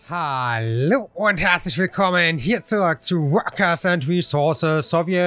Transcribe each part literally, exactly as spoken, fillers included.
Hallo und herzlich willkommen hier zurück zu Workers and Resources Soviet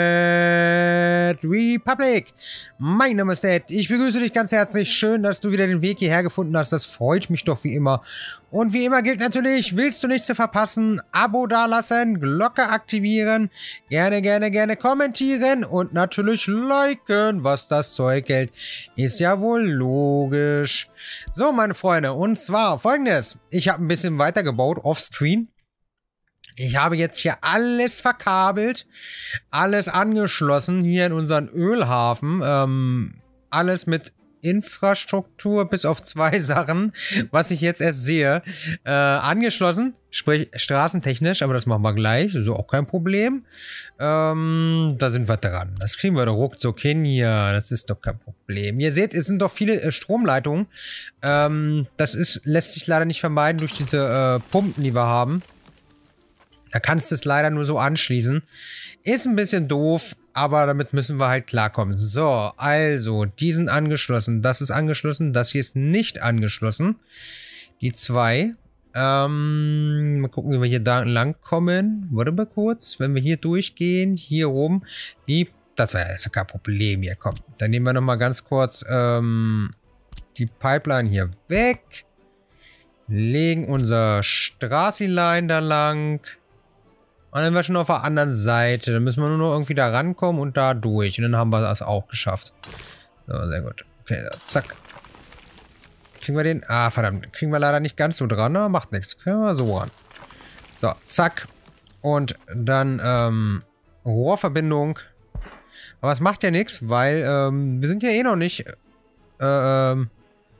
Republic. Mein Name ist Ed, ich begrüße dich ganz herzlich. Schön, dass du wieder den Weg hierher gefunden hast, das freut mich doch wie immer. Und wie immer gilt natürlich, willst du nichts zu verpassen, Abo dalassen, Glocke aktivieren, gerne, gerne, gerne kommentieren und natürlich liken, was das Zeug hält. Ist ja wohl logisch. So, meine Freunde, und zwar folgendes. Ich habe ein bisschen weitergebaut, offscreen. Ich habe jetzt hier alles verkabelt, alles angeschlossen hier in unseren Ölhafen. Ähm, alles mit Infrastruktur, bis auf zwei Sachen, was ich jetzt erst sehe, äh, angeschlossen, sprich straßentechnisch, aber das machen wir gleich, so auch kein Problem. Ähm, da sind wir dran. Das kriegen wir doch ruckzuck hin hier, das ist doch kein Problem. Ihr seht, es sind doch viele äh, Stromleitungen. Ähm, das ist, lässt sich leider nicht vermeiden durch diese äh, Pumpen, die wir haben. Da kannst du es leider nur so anschließen. Ist ein bisschen doof, aber damit müssen wir halt klarkommen. So, also, die sind angeschlossen. Das ist angeschlossen. Das hier ist nicht angeschlossen. Die zwei. Ähm, mal gucken, wie wir hier da lang kommen. Warte mal kurz. Wenn wir hier durchgehen, hier oben. Die, das wäre ja kein Problem hier. Komm, dann nehmen wir nochmal ganz kurz ähm, die Pipeline hier weg. Legen unser Straßenline da lang. Und dann sind wir schon auf der anderen Seite. Dann müssen wir nur noch irgendwie da rankommen und da durch. Und dann haben wir das auch geschafft. So, sehr gut. Okay, so, zack. Kriegen wir den? Ah, verdammt. Kriegen wir leider nicht ganz so dran. Na, macht nichts. Kriegen wir so ran. So, zack. Und dann, ähm, Rohrverbindung. Aber es macht ja nichts, weil, ähm, wir sind ja eh noch nicht, äh, ähm,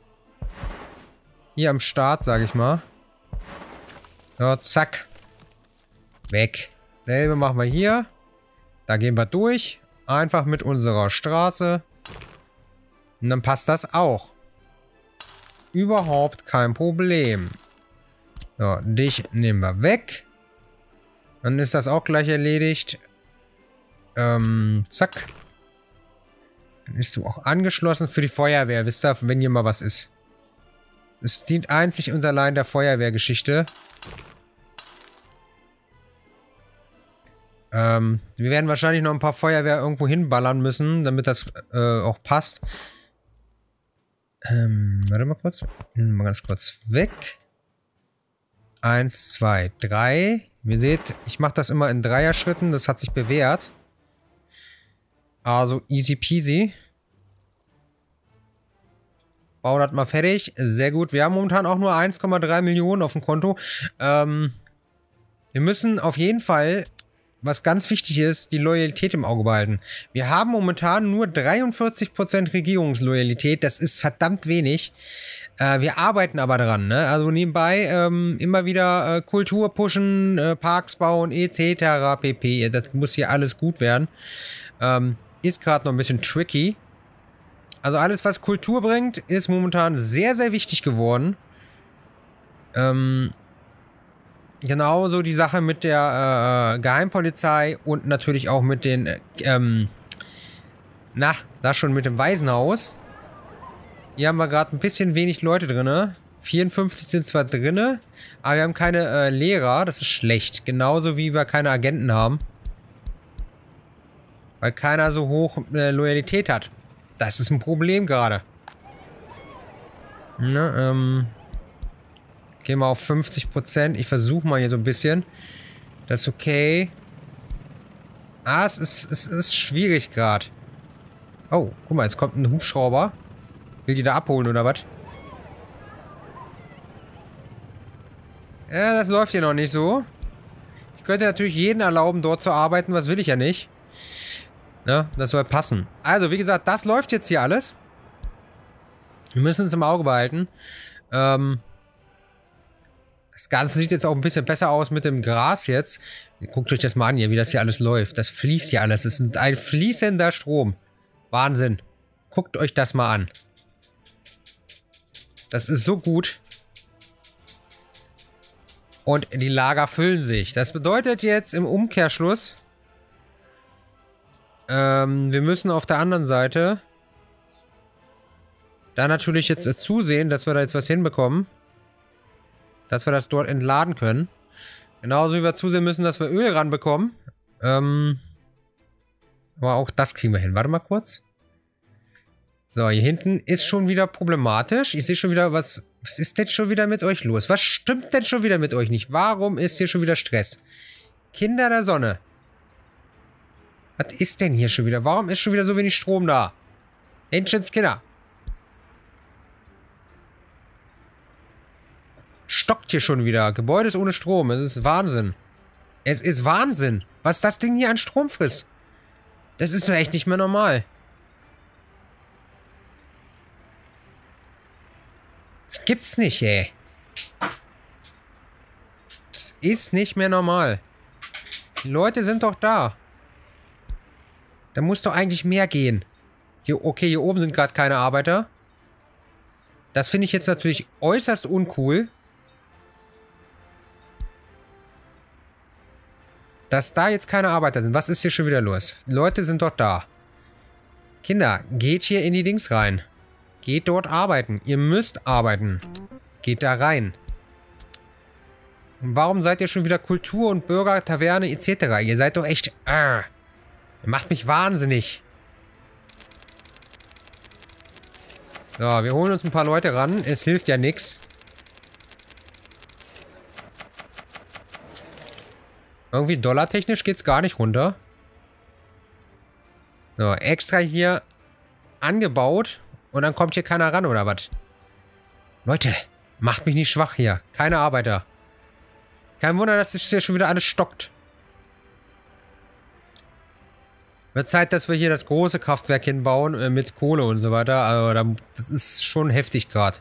hier am Start, sag ich mal. So, zack. Weg. Selbe machen wir hier. Da gehen wir durch. Einfach mit unserer Straße. Und dann passt das auch. Überhaupt kein Problem. So, dich nehmen wir weg. Dann ist das auch gleich erledigt. Ähm, zack. Dann bist du auch angeschlossen für die Feuerwehr. Wisst ihr, wenn hier mal was ist. Es dient einzig und allein der Feuerwehrgeschichte. Ähm, wir werden wahrscheinlich noch ein paar Feuerwehr irgendwo hinballern müssen, damit das äh, auch passt. Ähm, warte mal kurz. Mal ganz kurz weg. Eins, zwei, drei. Ihr seht, ich mache das immer in Dreier-Schritten. Das hat sich bewährt. Also easy peasy. Bau das mal fertig. Sehr gut. Wir haben momentan auch nur eins Komma drei Millionen auf dem Konto. Ähm, wir müssen auf jeden Fall... Was ganz wichtig ist, die Loyalität im Auge behalten. Wir haben momentan nur dreiundvierzig Prozent Regierungsloyalität. Das ist verdammt wenig. Äh, wir arbeiten aber dran. Ne? Also nebenbei ähm, immer wieder äh, Kultur pushen, äh, Parks bauen, et cetera pp. Das muss hier alles gut werden. Ähm, ist gerade noch ein bisschen tricky. Also alles, was Kultur bringt, ist momentan sehr, sehr wichtig geworden. Ähm... Genauso die Sache mit der äh, Geheimpolizei und natürlich auch mit den, äh, ähm, na, da schon mit dem Waisenhaus. Hier haben wir gerade ein bisschen wenig Leute drin. vierundfünfzig sind zwar drin, aber wir haben keine äh, Lehrer. Das ist schlecht. Genauso wie wir keine Agenten haben. Weil keiner so hoch äh, Loyalität hat. Das ist ein Problem gerade. Na, ähm... Gehen wir auf fünfzig Prozent. Ich versuche mal hier so ein bisschen. Das ist okay. Ah, es ist, es ist schwierig gerade. Oh, guck mal, jetzt kommt ein Hubschrauber. Will die da abholen oder was? Ja, das läuft hier noch nicht so. Ich könnte natürlich jeden erlauben, dort zu arbeiten. Was will ich ja nicht. Ne, das soll passen. Also, wie gesagt, das läuft jetzt hier alles. Wir müssen es im Auge behalten. Ähm... Das Ganze sieht jetzt auch ein bisschen besser aus mit dem Gras jetzt. Guckt euch das mal an hier, wie das hier alles läuft. Das fließt hier alles. Es ist ein fließender Strom. Wahnsinn. Guckt euch das mal an. Das ist so gut. Und die Lager füllen sich. Das bedeutet jetzt im Umkehrschluss, ähm, wir müssen auf der anderen Seite da natürlich jetzt zusehen, dass wir da jetzt was hinbekommen. dass wir das dort entladen können. Genauso wie wir zusehen müssen, dass wir Öl ranbekommen. Ähm, aber auch das kriegen wir hin. Warte mal kurz. So, hier hinten ist schon wieder problematisch. Ich sehe schon wieder, was... Was ist denn schon wieder mit euch los? Was stimmt denn schon wieder mit euch nicht? Warum ist hier schon wieder Stress? Kinder der Sonne. Was ist denn hier schon wieder? Warum ist schon wieder so wenig Strom da? Ancients Kinder. Stockt hier schon wieder. Gebäude ist ohne Strom. Es ist Wahnsinn. Es ist Wahnsinn, was das Ding hier an Strom frisst. Das ist doch echt nicht mehr normal. Das gibt's nicht, ey. Das ist nicht mehr normal. Die Leute sind doch da. Da muss doch eigentlich mehr gehen. Hier, okay, hier oben sind gerade keine Arbeiter. Das finde ich jetzt natürlich äußerst uncool. Dass da jetzt keine Arbeiter sind. Was ist hier schon wieder los? Die Leute sind doch da. Kinder, geht hier in die Dings rein. Geht dort arbeiten. Ihr müsst arbeiten. Geht da rein. Und warum seid ihr schon wieder Kultur und Bürger, Taverne et cetera? Ihr seid doch echt... Äh, ihr macht mich wahnsinnig. So, wir holen uns ein paar Leute ran. Es hilft ja nichts. Irgendwie dollartechnisch geht's gar nicht runter. So, extra hier angebaut. Und dann kommt hier keiner ran, oder was? Leute, macht mich nicht schwach hier. Keine Arbeiter. Kein Wunder, dass es hier schon wieder alles stockt. Wird Zeit, dass wir hier das große Kraftwerk hinbauen, äh, mit Kohle und so weiter. Also, das ist schon heftig gerade.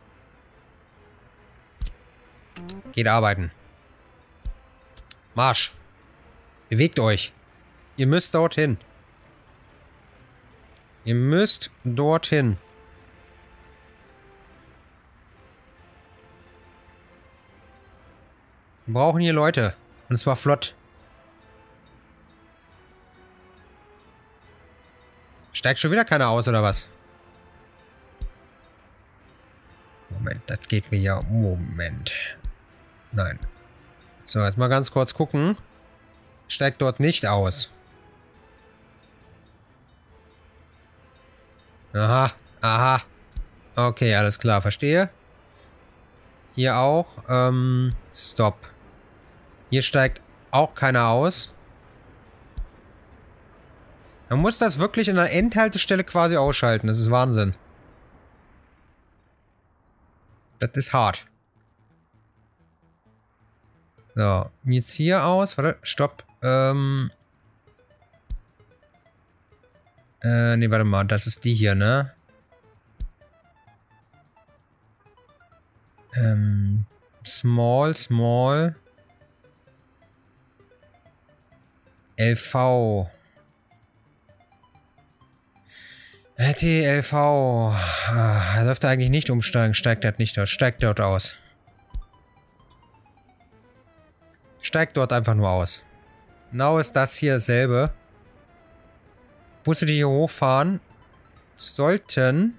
Geht arbeiten. Marsch. Bewegt euch. Ihr müsst dorthin. Ihr müsst dorthin. Wir brauchen hier Leute. Und zwar flott. Steigt schon wieder keiner aus, oder was? Moment, das geht mir ja... Moment. Nein. So, jetzt mal ganz kurz gucken. Steigt dort nicht aus. Aha, aha. Okay, alles klar, verstehe. Hier auch. Ähm, Stop. Hier steigt auch keiner aus. Man muss das wirklich in einer Endhaltestelle quasi ausschalten. Das ist Wahnsinn. Das ist hart. So, jetzt hier aus. Warte, stopp. Ähm. Äh, nee, warte mal. Das ist die hier, ne? Ähm. Small, small. L V. T L V. Er dürfte eigentlich nicht umsteigen. Steigt dort nicht aus. Steigt dort aus. Steigt dort einfach nur aus. Genau ist das hier dasselbe. Busse, die hier hochfahren, sollten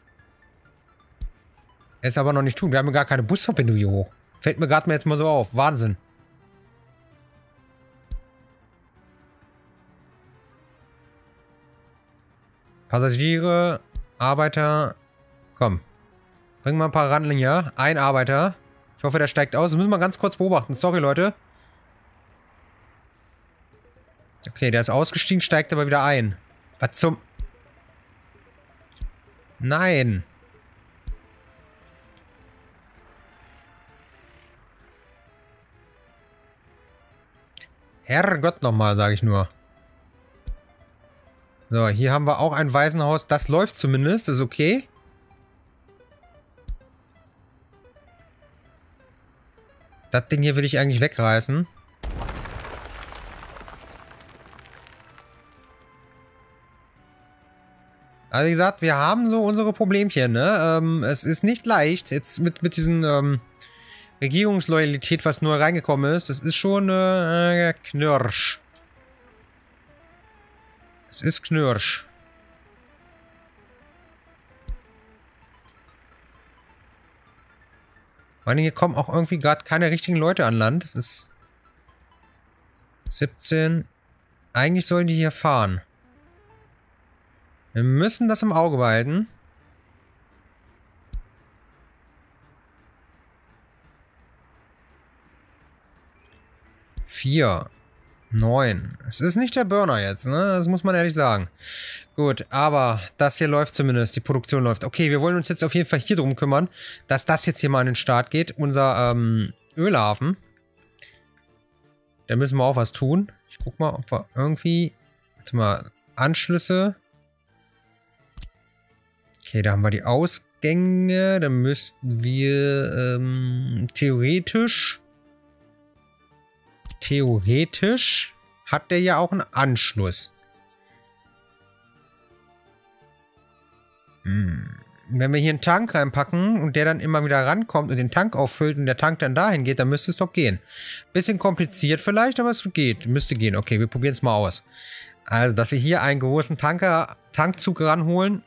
es aber noch nicht tun. Wir haben gar keine Busverbindung hier hoch. Fällt mir gerade mal jetzt mal so auf. Wahnsinn. Passagiere, Arbeiter. Komm. Bring mal ein paar ran hier. Ein Arbeiter. Ich hoffe, der steigt aus. Das müssen wir ganz kurz beobachten. Sorry, Leute. Okay, der ist ausgestiegen, steigt aber wieder ein. Was zum... Nein. Herrgott nochmal, sage ich nur. So, hier haben wir auch ein Waisenhaus. Das läuft zumindest. Ist okay. Das Ding hier will ich eigentlich wegreißen. Also wie gesagt, wir haben so unsere Problemchen, ne? Ähm, es ist nicht leicht, jetzt mit, mit diesen ähm, Regierungsloyalität, was neu reingekommen ist. Das ist schon äh, Knirsch. Es ist Knirsch. Vor allem hier kommen auch irgendwie gerade keine richtigen Leute an Land. Das ist siebzehn. Eigentlich sollen die hier fahren. Wir müssen das im Auge behalten. Vier. Neun. Es ist nicht der Burner jetzt, ne? Das muss man ehrlich sagen. Gut, aber das hier läuft zumindest. Die Produktion läuft. Okay, wir wollen uns jetzt auf jeden Fall hier drum kümmern, dass das jetzt hier mal an den Start geht. Unser ähm, Ölhafen. Da müssen wir auch was tun. Ich guck mal, ob wir irgendwie... Warte mal, Anschlüsse. Okay, da haben wir die Ausgänge. Da müssten wir ähm, theoretisch... Theoretisch hat der ja auch einen Anschluss. Hm. Wenn wir hier einen Tank reinpacken und der dann immer wieder rankommt und den Tank auffüllt und der Tank dann dahin geht, dann müsste es doch gehen. Bisschen kompliziert vielleicht, aber es geht. Müsste gehen. Okay, wir probieren es mal aus. Also, dass wir hier einen großen Tanker, Tankzug ranholen.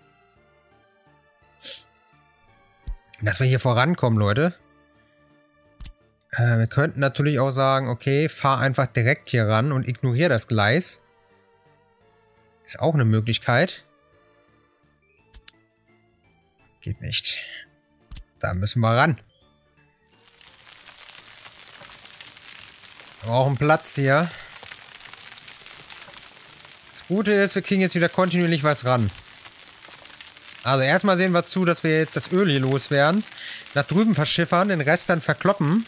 Dass wir hier vorankommen, Leute. Äh, wir könnten natürlich auch sagen, okay, fahr einfach direkt hier ran und ignoriere das Gleis. Ist auch eine Möglichkeit. Geht nicht. Da müssen wir ran. Wir brauchen Platz hier. Das Gute ist, wir kriegen jetzt wieder kontinuierlich was ran. Also erstmal sehen wir zu, dass wir jetzt das Öl hier loswerden. Nach drüben verschiffern, den Rest dann verkloppen.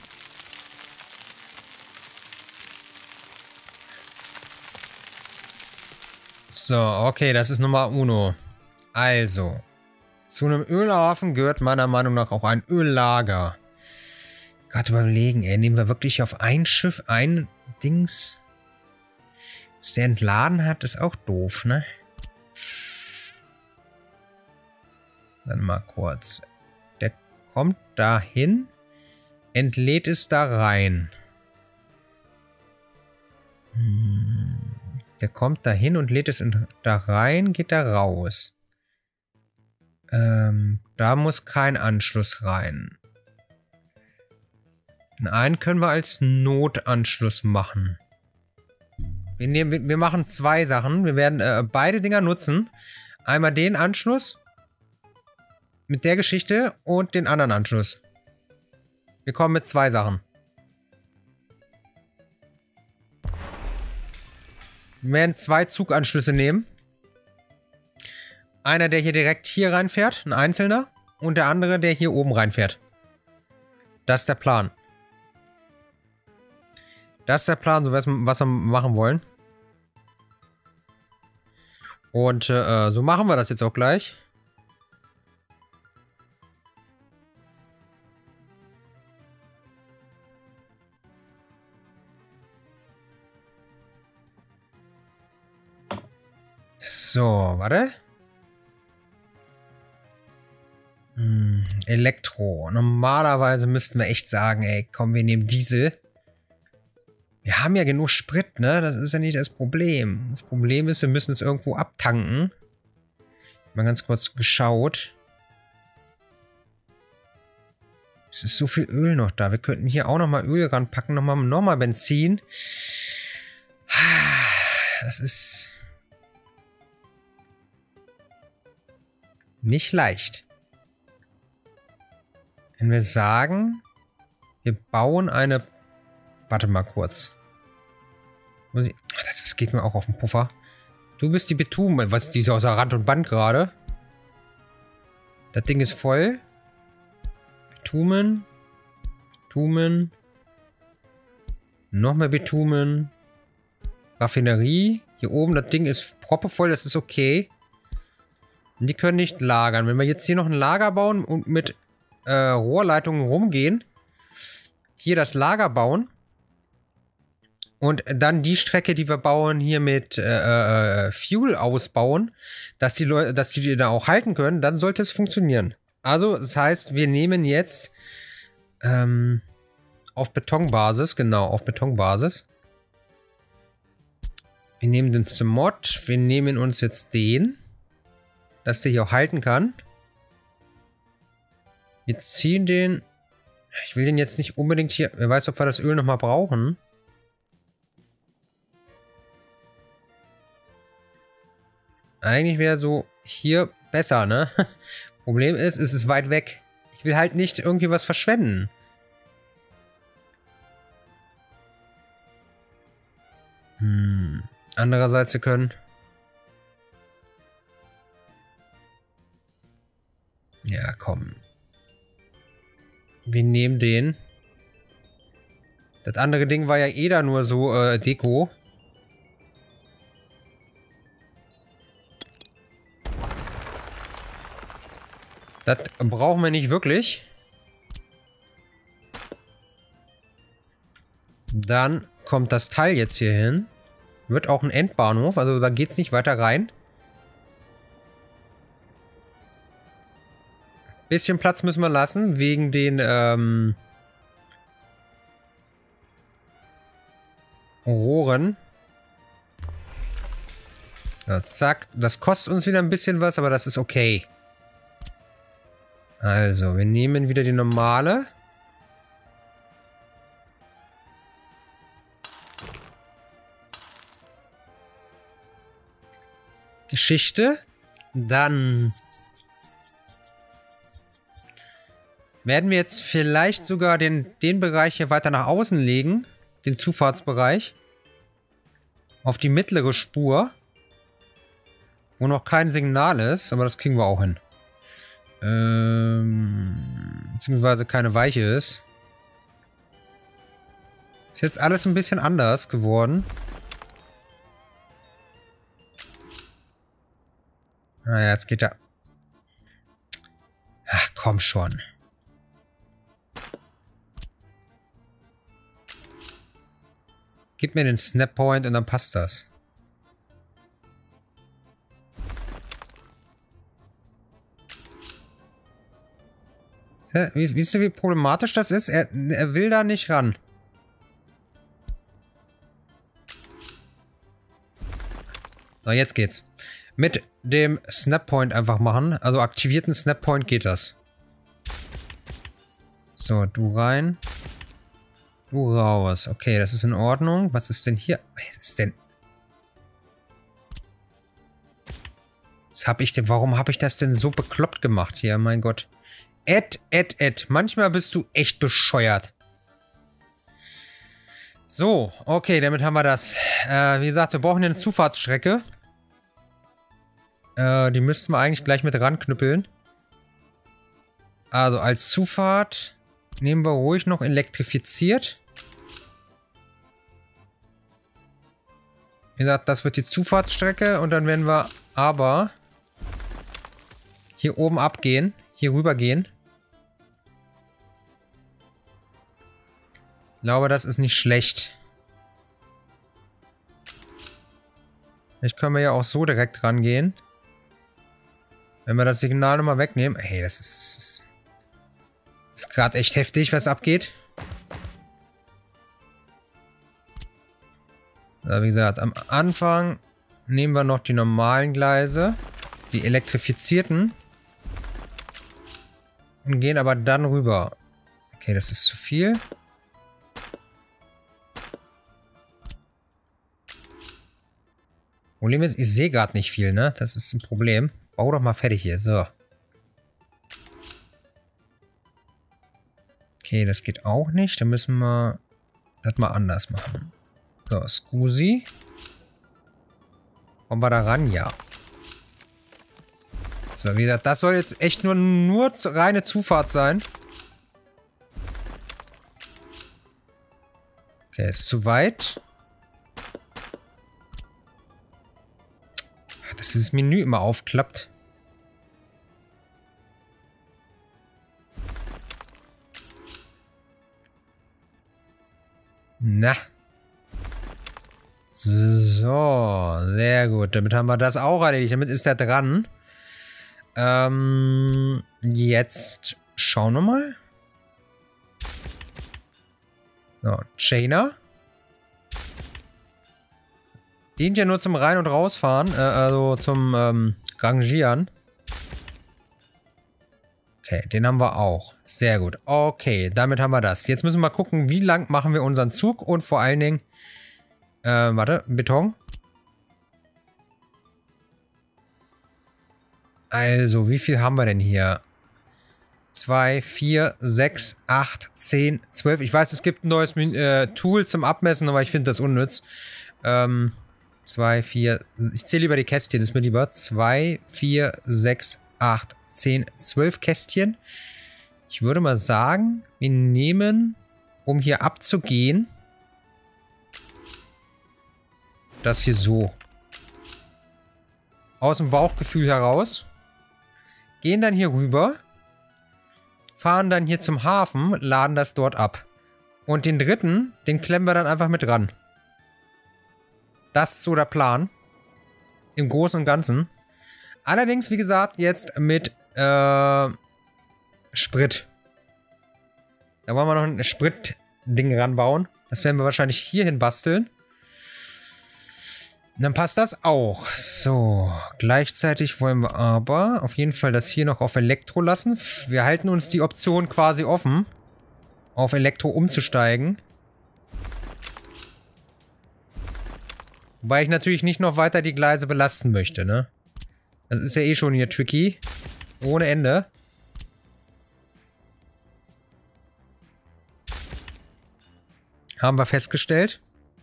So, okay, das ist Nummer uno. Also, zu einem Ölhafen gehört meiner Meinung nach auch ein Öllager. Gerade überlegen, ey, nehmen wir wirklich auf ein Schiff ein Dings, das der entladen hat, ist auch doof, ne? Dann mal kurz. Der kommt dahin, entlädt es da rein. Hm. Der kommt da hin und lädt es in, da rein, geht da raus. Ähm, da muss kein Anschluss rein. Den einen können wir als Notanschluss machen. Wir, nehmen, wir, wir machen zwei Sachen. Wir werden äh, beide Dinger nutzen. Einmal den Anschluss mit der Geschichte und den anderen Anschluss. Wir kommen mit zwei Sachen. Wir werden zwei Zuganschlüsse nehmen. Einer, der hier direkt hier reinfährt, ein einzelner. Und der andere, der hier oben reinfährt. Das ist der Plan. Das ist der Plan, so was, was wir machen wollen. Und äh, so machen wir das jetzt auch gleich. So, warte. Hm, Elektro. Normalerweise müssten wir echt sagen, ey, komm, wir nehmen Diesel. Wir haben ja genug Sprit, ne? Das ist ja nicht das Problem. Das Problem ist, wir müssen es irgendwo abtanken. Mal ganz kurz geschaut. Es ist so viel Öl noch da. Wir könnten hier auch nochmal Öl ranpacken, nochmal noch mal Benzin. Das ist nicht leicht. Wenn wir sagen, wir bauen eine... Warte mal kurz. Das geht mir auch auf den Puffer. Du bist die Bitumen. Was ist diese außer Rand und Band gerade? Das Ding ist voll. Bitumen. Bitumen. Noch mehr Bitumen. Raffinerie. Hier oben, das Ding ist proppevoll, das ist okay. Die können nicht lagern. Wenn wir jetzt hier noch ein Lager bauen und mit äh, Rohrleitungen rumgehen, hier das Lager bauen und dann die Strecke, die wir bauen, hier mit äh, äh, Fuel ausbauen, dass die Leute, dass die da auch halten können, dann sollte es funktionieren. Also, das heißt, wir nehmen jetzt ähm, auf Betonbasis, genau, auf Betonbasis. Wir nehmen den zum Mod, wir nehmen uns jetzt den, dass der hier auch halten kann. Wir ziehen den Ich will den jetzt nicht unbedingt hier... Wer weiß, ob wir das Öl nochmal brauchen. Eigentlich wäre so hier besser, ne? Problem ist, es ist weit weg. Ich will halt nicht irgendwie was verschwenden. Hm. Andererseits, wir können... Ja, komm. Wir nehmen den. Das andere Ding war ja eh da nur so äh, Deko. Das brauchen wir nicht wirklich. Dann kommt das Teil jetzt hier hin. Wird auch ein Endbahnhof, also da geht es nicht weiter rein. Bisschen Platz müssen wir lassen, wegen den ähm, Rohren. Ja, zack. Das kostet uns wieder ein bisschen was, aber das ist okay. Also, wir nehmen wieder die normale. Geschichte. Dann werden wir jetzt vielleicht sogar den, den Bereich hier weiter nach außen legen. Den Zufahrtsbereich. Auf die mittlere Spur. Wo noch kein Signal ist, aber das kriegen wir auch hin. Ähm, beziehungsweise keine Weiche ist. Ist jetzt alles ein bisschen anders geworden. Naja, jetzt geht er. Ach, komm schon. Gib mir den Snap Point und dann passt das. Ja, wisst ihr, wie problematisch das ist? Er, er will da nicht ran. So, jetzt geht's. Mit dem Snap Point einfach machen. Also aktivierten Snap Point geht das. So, du rein. Du raus. Okay, das ist in Ordnung. Was ist denn hier? Was ist denn? Was hab ich denn? Warum habe ich das denn so bekloppt gemacht hier? Mein Gott. Ed, Ed, Ed. Manchmal bist du echt bescheuert. So, okay, damit haben wir das. Äh, wie gesagt, wir brauchen eine Zufahrtsstrecke. Äh, die müssten wir eigentlich gleich mit ranknüppeln. Also als Zufahrt nehmen wir ruhig noch elektrifiziert. Wie gesagt, das wird die Zufahrtsstrecke und dann werden wir aber hier oben abgehen, hier rüber gehen. Ich glaube, das ist nicht schlecht. Vielleicht können wir ja auch so direkt rangehen. Wenn wir das Signal nochmal wegnehmen. Hey, das ist... Das ist gerade echt heftig, was abgeht. Ja, wie gesagt, am Anfang nehmen wir noch die normalen Gleise. Die elektrifizierten. Und gehen aber dann rüber. Okay, das ist zu viel. Problem ist, ich sehe gerade nicht viel, ne? Das ist ein Problem. Bau doch mal fertig hier. So. Okay, das geht auch nicht. Da müssen wir das mal anders machen. So, Scusi. Kommen wir da ran? Ja. So, wie gesagt, das soll jetzt echt nur, nur reine Zufahrt sein. Okay, ist zu weit. Dass dieses Menü immer aufklappt. Na. So, sehr gut. Damit haben wir das auch erledigt. Damit ist er dran. Ähm, jetzt schauen wir mal. So, Chainer. Dient ja nur zum Rein- und Rausfahren, äh, also zum ähm, Rangieren. Okay, den haben wir auch. Sehr gut. Okay, damit haben wir das. Jetzt müssen wir mal gucken, wie lang machen wir unseren Zug und vor allen Dingen, äh, warte, Beton. Also, wie viel haben wir denn hier? zwei, vier, sechs, acht, zehn, zwölf. Ich weiß, es gibt ein neues äh, Tool zum Abmessen, aber ich finde das unnütz. Ähm, zwei, vier, ich zähle lieber die Kästchen, das ist mir lieber. zwei, vier, sechs, acht, zehn, zwölf Kästchen. Ich würde mal sagen, wir nehmen, um hier abzugehen, das hier so. Aus dem Bauchgefühl heraus. Gehen dann hier rüber. Fahren dann hier zum Hafen, laden das dort ab. Und den dritten, den klemmen wir dann einfach mit ran. Das ist so der Plan. Im Großen und Ganzen. Allerdings, wie gesagt, jetzt mit äh, Sprit. Da wollen wir noch ein Spritding ranbauen. Das werden wir wahrscheinlich hierhin basteln. Und dann passt das auch. So, gleichzeitig wollen wir aber auf jeden Fall das hier noch auf Elektro lassen. Wir halten uns die Option quasi offen, auf Elektro umzusteigen. Wobei ich natürlich nicht noch weiter die Gleise belasten möchte, ne? Das ist ja eh schon hier tricky. Ohne Ende. Haben wir festgestellt.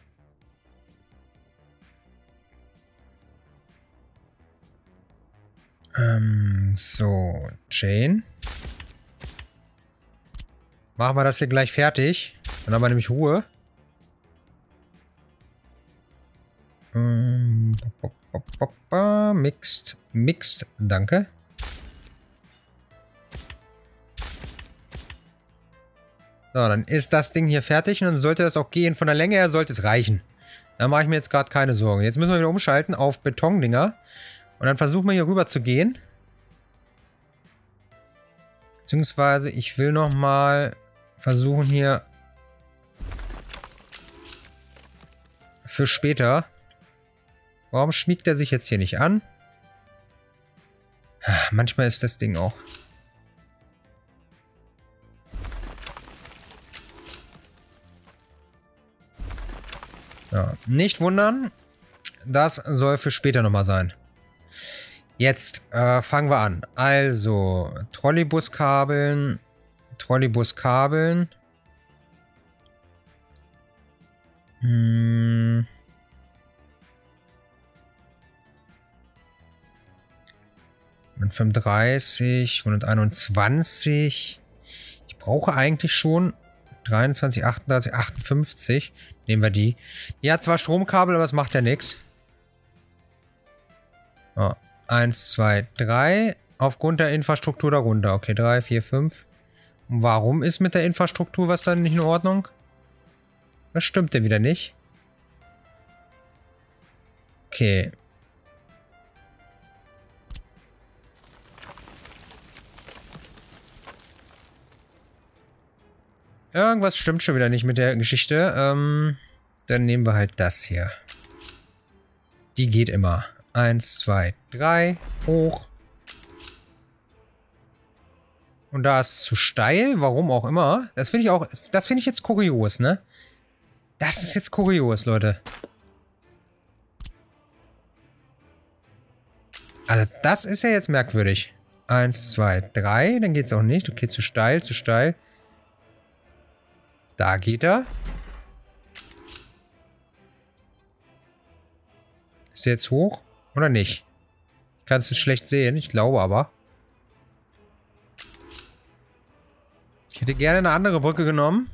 Ähm, so, Jane. Machen wir das hier gleich fertig. Dann haben wir nämlich Ruhe. Ähm, mixed, mixed, danke. So, dann ist das Ding hier fertig und dann sollte das auch gehen. Von der Länge her sollte es reichen. Da mache ich mir jetzt gerade keine Sorgen. Jetzt müssen wir wieder umschalten auf Betondinger. Und dann versuchen wir hier rüber zu gehen. Beziehungsweise ich will noch mal versuchen hier für später. Warum schmiegt er sich jetzt hier nicht an? Manchmal ist das Ding auch. Ja, nicht wundern. Das soll für später nochmal sein. Jetzt äh, fangen wir an. Also, Trolleybuskabeln. Trolleybuskabeln. Hm. fünfunddreißig, hunderteinundzwanzig. Ich brauche eigentlich schon dreiundzwanzig, achtunddreißig, achtundfünfzig. Nehmen wir die. Die hat zwar Stromkabel, aber das macht ja nichts. Oh, eins, zwei, drei. Aufgrund der Infrastruktur darunter. Okay, drei, vier, fünf. Und warum ist mit der Infrastruktur was dann nicht in Ordnung? Das stimmt denn wieder nicht. Okay. Irgendwas stimmt schon wieder nicht mit der Geschichte. Ähm, dann nehmen wir halt das hier. Die geht immer. Eins, zwei, drei. Hoch. Und da ist es zu steil. Warum auch immer. Das finde ich auch. Das finde ich jetzt kurios, ne? Das ist jetzt kurios, Leute. Also, das ist ja jetzt merkwürdig. Eins, zwei, drei. Dann geht es auch nicht. Okay, zu steil, zu steil. Da geht er. Ist er jetzt hoch? Oder nicht? Ich kann es schlecht sehen. Ich glaube aber. Ich hätte gerne eine andere Brücke genommen.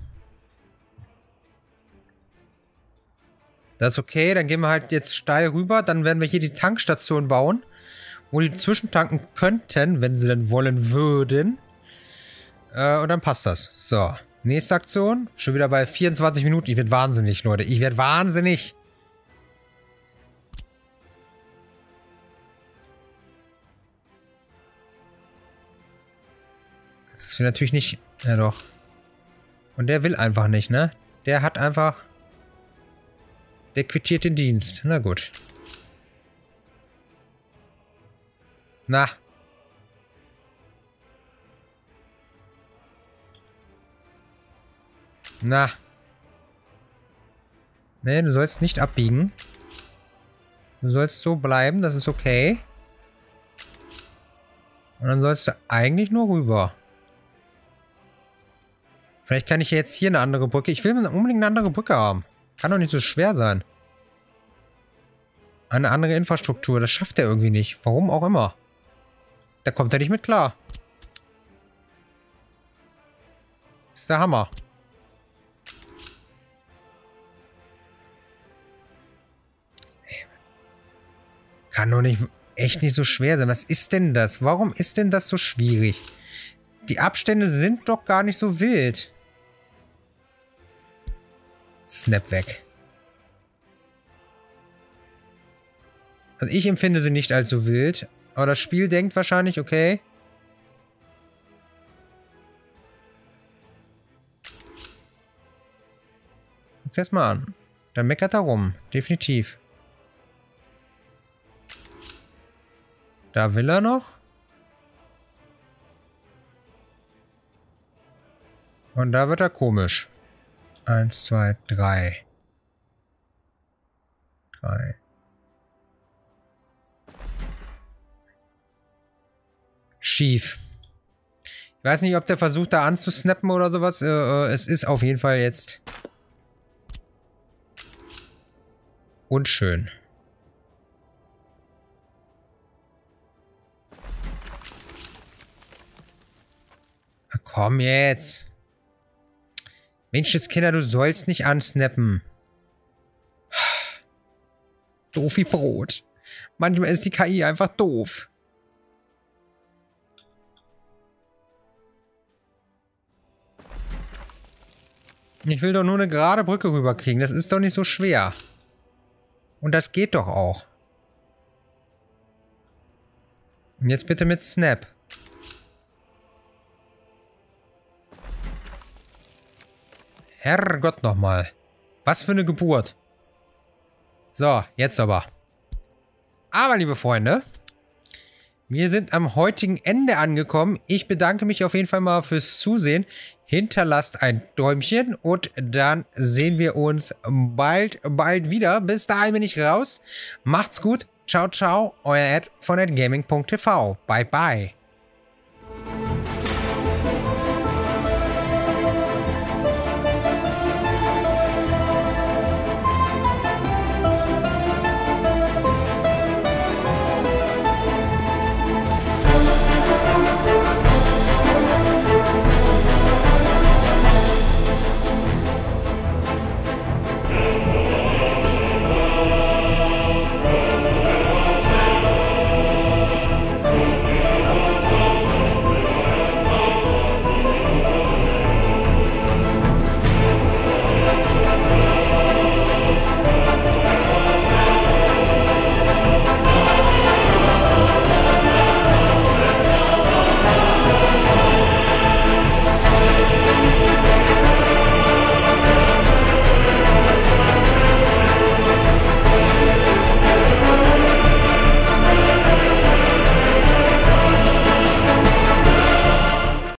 Das ist okay. Dann gehen wir halt jetzt steil rüber. Dann werden wir hier die Tankstation bauen. Wo die zwischentanken könnten, wenn sie denn wollen würden. Äh, und dann passt das. So. Nächste Aktion. Schon wieder bei vierundzwanzig Minuten. Ich werde wahnsinnig, Leute. Ich werde wahnsinnig. Das ist natürlich nicht... Ja doch. Und der will einfach nicht, ne? Der hat einfach... Der quittiert den Dienst. Na gut. Na. Na. Nee, du sollst nicht abbiegen. Du sollst so bleiben, das ist okay. Und dann sollst du eigentlich nur rüber. Vielleicht kann ich jetzt hier eine andere Brücke. Ich will unbedingt eine andere Brücke haben. Kann doch nicht so schwer sein. Eine andere Infrastruktur. Das schafft er irgendwie nicht. Warum auch immer. Da kommt er nicht mit klar. Ist der Hammer. Kann doch nicht, echt nicht so schwer sein. Was ist denn das? Warum ist denn das so schwierig? Die Abstände sind doch gar nicht so wild. Snap weg. Also ich empfinde sie nicht als so wild. Aber das Spiel denkt wahrscheinlich, okay. Guck erst mal an. Dann meckert er rum. Definitiv. Da will er noch. Und da wird er komisch. Eins, zwei, drei. Drei. Schief. Ich weiß nicht, ob der versucht, da anzusnappen oder sowas. Äh, äh, es ist auf jeden Fall jetzt unschön. Komm jetzt. Menschenskinder, du sollst nicht ansnappen. Doof wie Brot. Manchmal ist die K I einfach doof. Ich will doch nur eine gerade Brücke rüberkriegen. Das ist doch nicht so schwer. Und das geht doch auch. Und jetzt bitte mit Snap. Herrgott nochmal. Was für eine Geburt. So, jetzt aber. Aber, liebe Freunde, wir sind am heutigen Ende angekommen. Ich bedanke mich auf jeden Fall mal fürs Zusehen. Hinterlasst ein Däumchen und dann sehen wir uns bald, bald wieder. Bis dahin bin ich raus. Macht's gut. Ciao, ciao. Euer Ed von edgaming punkt t v. Bye, bye.